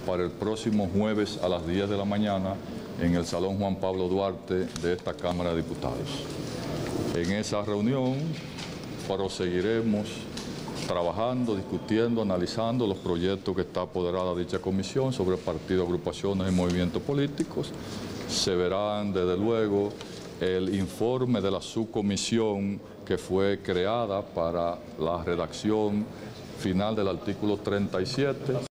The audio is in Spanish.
para el próximo jueves a las 10 de la mañana en el Salón Juan Pablo Duarte de esta Cámara de Diputados. En esa reunión proseguiremos trabajando, discutiendo, analizando los proyectos que está apoderada dicha comisión sobre partidos, agrupaciones y movimientos políticos. Se verán, desde luego, el informe de la subcomisión que fue creada para la redacción final del artículo 37.